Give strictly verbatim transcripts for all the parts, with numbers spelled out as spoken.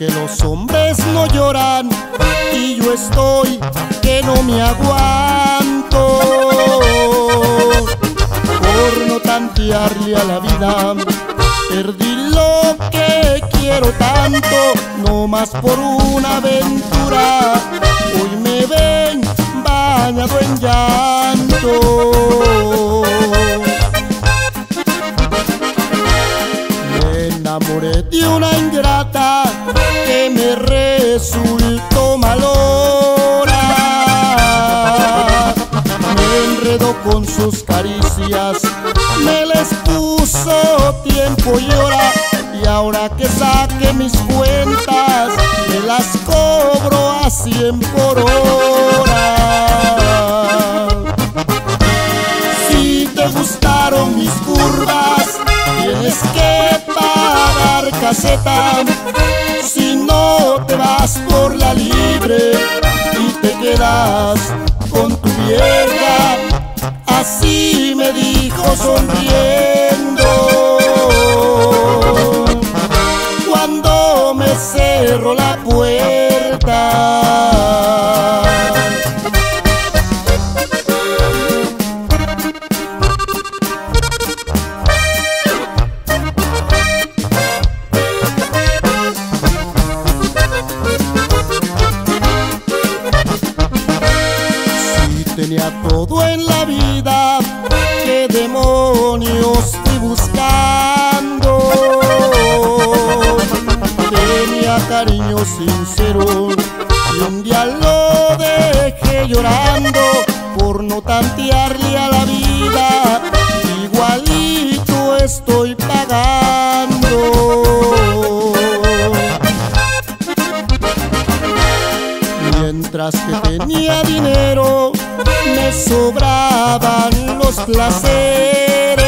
que los hombres no lloran y yo estoy que no me aguanto. Por no tantearle a la vida, perdí lo que quiero tanto, no más por una aventura. Hoy me ven bañado en llanto. Me enamoré de una ingrata que me resultó malora. Me enredó con sus caricias, me les puso tiempo y hora, y ahora que saque mis cuentas me las cobro a cien por hora. Si te gustaron mis curvas, tienes que pagar caseta. Si no, te vas por la libre y te quedas con tu vieja. Así me dijo sonriendo cuando me cerró la puerta. Tenía todo en la vida, ¿qué demonios fui buscando? Tenía cariño sincero y un día lo dejé llorando por no tantearle a la vida. Igualito estoy pagando. Mientras que tenía dinero, me sobraban los placeres.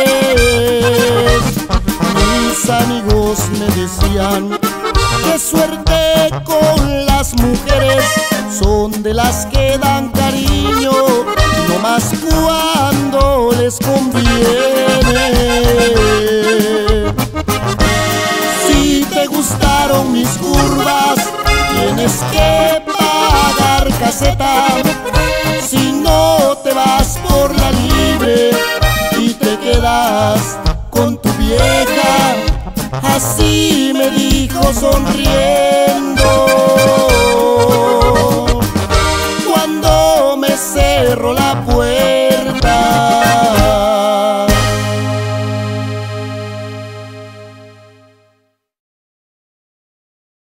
Mis amigos me decían, qué suerte con las mujeres, son de las que dan cariño, no más cuando les conviene. Si te gustaron mis curvas, tienes que pagar caseta. Si no, te vas por la libre y te quedas con tu vieja. Así me dijo sonriendo.